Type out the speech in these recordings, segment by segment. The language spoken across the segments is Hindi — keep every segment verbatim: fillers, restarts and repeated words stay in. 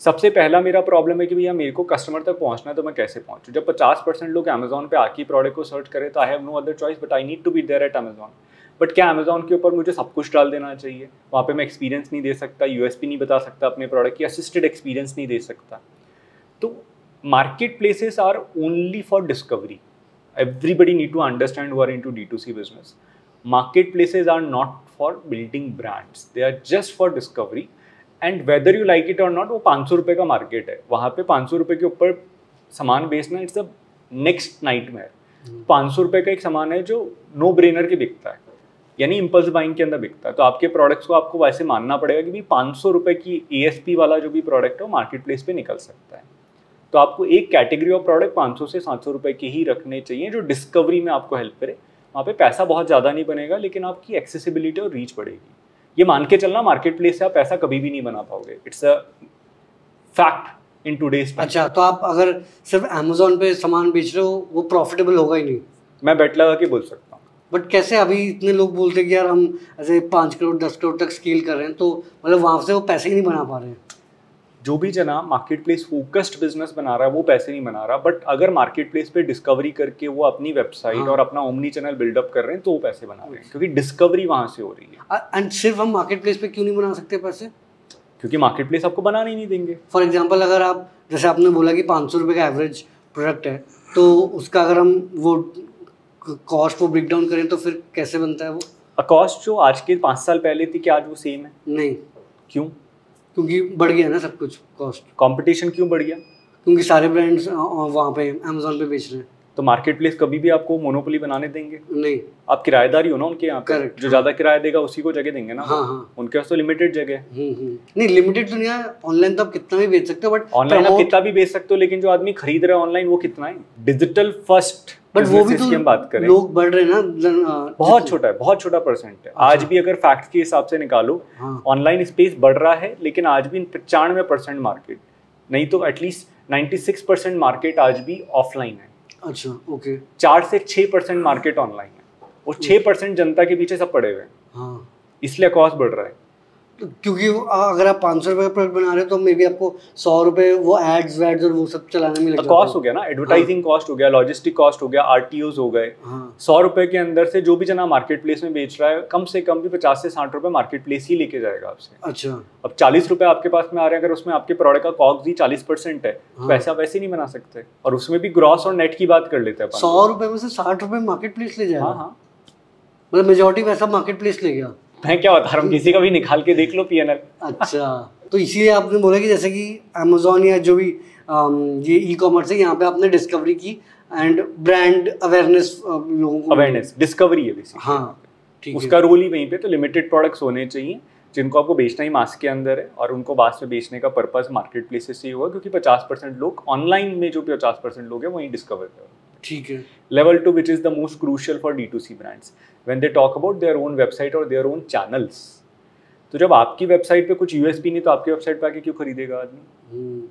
सबसे पहला मेरा प्रॉब्लम है कि भैया मेरे को कस्टमर तक पहुंचना है तो मैं कैसे पहुंचूं। जब पचास परसेंट लोग अमेजोन पे आके प्रोडक्ट को सर्च करें तो I have no other choice but I need to be there at Amazon. But क्या अमेजोन के ऊपर मुझे सब कुछ डाल देना चाहिए? वहाँ पे मैं एक्सपीरियंस नहीं दे सकता, यूएसपी नहीं बता सकता अपने प्रोडक्ट की, असिस्टेड एक्सपीरियंस नहीं दे सकता। तो market places are only for discovery. Everybody need to understand who are into D two C business. Marketplaces are not for building brands. They are just for discovery. And whether you like it or not, वो पाँच सौ रुपये का मार्केट है। वहाँ पे पाँच सौ रुपये के ऊपर सामान बेचना इट्स द नेक्स्ट नाइटमेयर। पाँच सौ रुपये का एक सामान है जो नो ब्रेनर के बिकता है, यानी इम्पल्स बाइंग के अंदर बिकता है। तो आपके प्रोडक्ट्स को आपको वैसे मानना पड़ेगा कि भाई पाँच सौ रुपये की ए एस पी वाला जो भी प्रोडक्ट है वो मार्केट प्लेस पे निकल सकता है। तो आपको एक कैटेगरी ऑफ प्रोडक्ट पाँच सौ से सात सौ रुपये के ही रखने चाहिए जो डिस्कवरी में आपको हेल्प करे। वहाँ पे पैसा बहुत ज़्यादा नहीं बनेगा लेकिन आपकी एक्सेसिबिलिटी और रीच बढ़ेगी। ये मान के चलना मार्केट प्लेस से आप पैसा कभी भी नहीं बना पाओगे। It's a fact in today's. अच्छा, तो आप अगर सिर्फ अमेजोन पे सामान बेच रहे हो वो प्रॉफिटेबल होगा ही नहीं? मैं बेट लगा के बोल सकता हूँ। बट कैसे? अभी इतने लोग बोलते हैं कि यार हम ऐसे पाँच करोड़ दस करोड़ तक स्केल कर रहे हैं, तो मतलब वहाँ से वो पैसे ही नहीं बना पा रहे हैं। जो भी जना मार्केट प्लेस फोकस्ड बिजनेस बना रहा है वो पैसे नहीं बना रहा। बट अगर मार्केट प्लेस पे डिस्कवरी करके वो अपनी वेबसाइट हाँ। और अपना ओमनी चैनल बिल्डअप कर रहे हैं तो वो पैसे बना रहे हैं, क्योंकि डिस्कवरी वहाँ से हो रही है। एंड सिर्फ हम मार्केट प्लेस पे क्यों नहीं बना सकते पैसे? क्योंकि मार्केट प्लेस आपको बनाने ही नहीं देंगे। फॉर एग्जाम्पल, अगर आप जैसे आपने बोला कि पाँच सौ रुपये का एवरेज प्रोडक्ट है, तो उसका अगर हम वो कॉस्ट वो ब्रेक डाउन करें तो फिर कैसे बनता है वो? कॉस्ट जो आज के पाँच साल पहले थी क्या आज वो सेम है? नहीं। क्यों? क्योंकि बढ़ गया ना सब कुछ कॉस्ट। कंपटीशन क्यों बढ़ गया? क्योंकि सारे ब्रांड्स वहाँ पे अमेजोन पे बेच रहे हैं। तो मार्केट प्लेस कभी भी आपको मोनोपोली बनाने देंगे? नहीं। आप किराएदार ही हो ना उनके यहाँ पे। जो ज्यादा किराया देगा उसी को जगह देंगे ना। हाँ हाँ। उनके पास तो लिमिटेड जगह है। नहीं, लिमिटेड तो नहीं है। ऑनलाइन तो आप कितना भी बेच सकते हो, बट ऑनलाइन आप कितना भी बेच सकते हो, लेकिन जो आदमी खरीद रहा है ऑनलाइन वो कितना है? Digital first. बट वो भी तो हम बात करें, लोग बढ़ रहे हैं ना। बहुत छोटा है, बहुत छोटा परसेंट है। आज भी अगर फैक्ट के हिसाब से निकालो, ऑनलाइन स्पेस बढ़ रहा है, लेकिन आज भी पचानवे परसेंट मार्केट नहीं तो at least ninety six percent market आज भी ऑफलाइन है। अच्छा, ओके। चार से छह परसेंट मार्केट ऑनलाइन है। वो छह परसेंट जनता के पीछे सब पड़े हुए हैं। हाँ। इसलिए कॉस्ट बढ़ रहा है। तो क्योंकि अगर आप पाँच सौ रुपये का प्रोडक्ट बना रहे हो तो मे बी आपको सौ रुपये वो एड्स वैड्स और वो सब चलाने में लग जाता है। कॉस्ट हो गया ना, एडवर्टाइजिंग कॉस्ट हो गया, लॉजिस्टिक कॉस्ट हो गया, आरटीओज हो गए। सौ रुपए के अंदर से जो भी जना मार्केट प्लेस में बेच रहा है कम से कम भी पचास से साठ रुपए मार्केट प्लेस ही लेके जाएगा आपसे। अच्छा। अब चालीस रुपए आपके पास में आ रहे हैं, अगर उसमें आपके प्रोडक्ट का कॉस्ट ही चालीस परसेंट है, पैसा वैसे नहीं बना सकते। और उसमें भी ग्रॉस और नेट की बात कर लेते हैं। सौ रुपए में से साठ रुपए मार्केट प्लेस ले जाएगा। हाँ हाँ, मतलब मेजोरिटी पैसा मार्केट प्लेस ले गया। मैं क्या बता रहा हूँ, किसी का भी निकाल के देख लो पीएनएल। अच्छा, तो इसीलिए आपने बोला कि जैसे कि अमेजोन या जो भी ये ई कॉमर्स है, यहाँ पे आपने डिस्कवरी की एंड ब्रांड अवेयरनेस लोगों को। अवेयरनेस डिस्कवरी है बेसिकली। हाँ, ठीक है। उसका रोल ही वहीं पे। तो लिमिटेड प्रोडक्ट्स होने चाहिए जिनको आपको बेचना ही मास के अंदर है, और उनको मास में बेचने का पर्पस मार्केट प्लेसेस से ही होगा, क्योंकि पचास परसेंट लोग ऑनलाइन में जो पचास परसेंट लोग हैं वहीं डिस्कवर कर। ठीक है। Level two which is the most crucial for D to C brands when they talk about their own website और देयर ओन चैनल्स। तो जब आपकी वेबसाइट पे कुछ यूएसपी नहीं तो आपकी वेबसाइट पे आके क्यों खरीदेगा आदमी?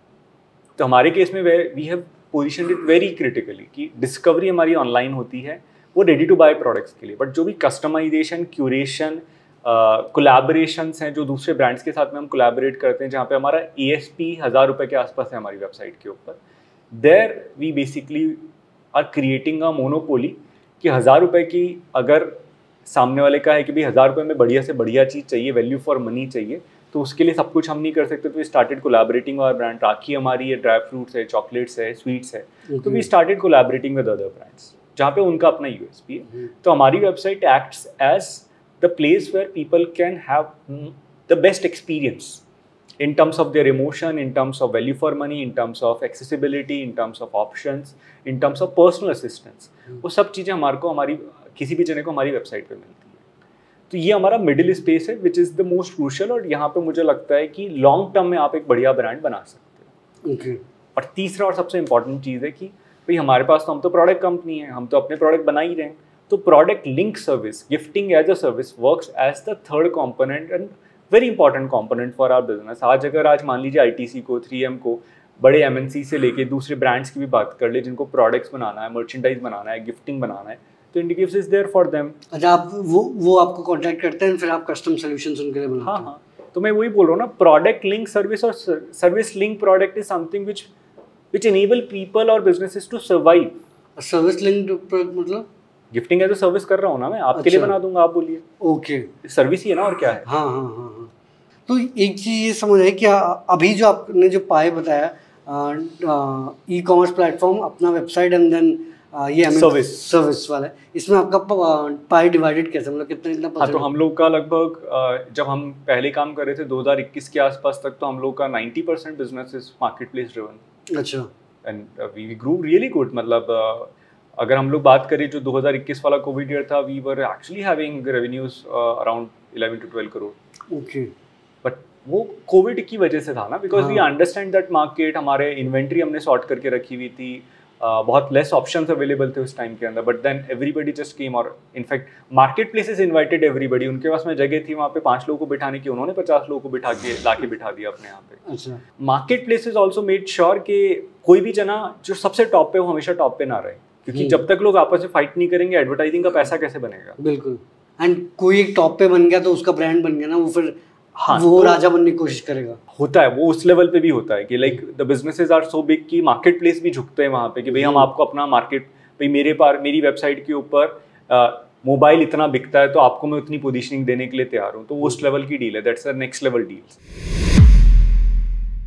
तो हमारे केस में we have positioned it very critically कि डिस्कवरी हमारी ऑनलाइन होती है वो रेडी टू बाय प्रोडक्ट्स के लिए, बट जो भी कस्टमाइजेशन, क्यूरेशन, कोलैबोरेशंस हैं जो दूसरे ब्रांड्स के साथ में हम कोलैबोरेट करते हैं, जहाँ पे हमारा ए एस पी हज़ार रुपये के आसपास है हमारी वेबसाइट के ऊपर, there we basically are creating a monopoly कि हज़ार रुपये की अगर सामने वाले का है कि भाई हज़ार रुपये में बढ़िया से बढ़िया चीज़ चाहिए, वैल्यू फॉर मनी चाहिए, तो उसके लिए सब कुछ हम नहीं कर सकते। तो we started collaborating our brand. Rakhi हमारी है, ड्राई फ्रूट्स है, चॉकलेट्स है, स्वीट्स है, तो we started collaborating with other brands जहाँ पे उनका अपना यूएसपी है। तो हमारी website acts as the place where people can have the best experience in terms of their emotion, in terms of value for money, in terms of accessibility, in terms of options, in terms of personal assistance। वो सब चीज़ें हमारे को हमारी किसी भी जने को हमारी वेबसाइट पे मिलती है। तो ये हमारा मिडिल स्पेस है which is the most crucial, और यहाँ पे मुझे लगता है कि लॉन्ग टर्म में आप एक बढ़िया ब्रांड बना सकते हो। okay. और तीसरा और सबसे इंपॉर्टेंट चीज़ है कि भाई हमारे पास तो हम तो प्रोडक्ट कंपनी है, हम तो अपने प्रोडक्ट बना ही रहे हैं। तो product link service, gifting as a service works as the third component and very important component for our business. आज अगर आज मान लीजिए आईटीसी को, थ्री एम को, बड़े एमएनसी से लेके दूसरे ब्रांड्स की भी बात कर ले जिनको प्रोडक्ट्स बनाना है, मर्चेंडाइज बनाना है, गिफ्टिंग बनाना है, तो Indigives is there for them. अच्छा, आप वो वो आपको कांटेक्ट करते हैं, फिर आप कस्टम सॉल्यूशंस उनके लिए बनाते हैं? हाँ हाँ, तो मैं वही बोल रहा हूँ ना, प्रोडक्ट लिंक सर्विस और service link product is something which which enable people और businesses to survive. Service link मतलब गिफ्टिंग है तो सर्विस कर रहा हूँ ना मैं, आपके लिए बना दूंगा, आप बोलिए। ओके, सर्विस ही है ना, और क्या है। हाँ हाँ हाँ हाँ। तो एक चीज़ ये समझ है कि अभी जो आपने जो पाए बताया, ई कॉमर्स प्लेटफॉर्म, अपना वेबसाइट एंड देन ये सर्विस सर्विस वाला है, इसमें आपका पाई डिवाइडेड कैसे, मतलब कितना कितना हाँ, तो हम लोग का लगभग जब हम पहले काम कर रहे थे दो हज़ार इक्कीस के आसपास तक, तो हम लोग का ninety percent business is market place driven. अच्छा। And we grew really good. मतलब uh, अगर हम लोग बात करें जो दो हज़ार इक्कीस वाला कोविड ईयर था, we were actually having revenues around eleven to twelve crore. Okay. But वो कोविड की वजह से था ना, because we understand that market, हमारे इन्वेंट्री हमने सॉर्ट करके रखी हुई थी, uh, बहुत लेस ऑप्शंस अवेलेबल थे उस टाइम के अंदर। But then everybody just came, और in fact market places invited everybody. उनके पास में जगह थी वहाँ पे पांच लोगों को बिठाने की, उन्होंने पचास लोगों को बिठा के ला के बिठा दिया अपने यहाँ पे। अच्छा। Market places also made sure कि कोई भी जना जो सबसे टॉप पे, वो हमेशा टॉप पे ना रहे, क्योंकि जब तक लोग आपस में फाइट नहीं करेंगे, एडवर्टाइजिंग का पैसा कैसे बनेगा। बिल्कुल। एंड कोई एक टॉप पे बन गया तो उसका ब्रांड बन गया ना, वो फिर हाँ, वो तो राजा बनने की कोशिश करेगा। होता है वो, उस लेवल पे भी होता है कि like the businesses are so big कि मार्केट प्लेस भी झुकते हैं वहाँ पे कि भाई हम आपको अपना मार्केट, भाई मेरे पार मेरी वेबसाइट के ऊपर मोबाइल इतना बिकता है तो आपको मैं उतनी पोजीशनिंग देने के लिए तैयार हूँ। तो उस लेवल की डील है, that's the next level deal.